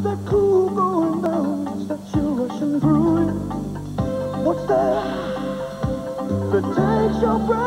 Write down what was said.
that cool going down? It's that chill rushing through you. What's that takes your breath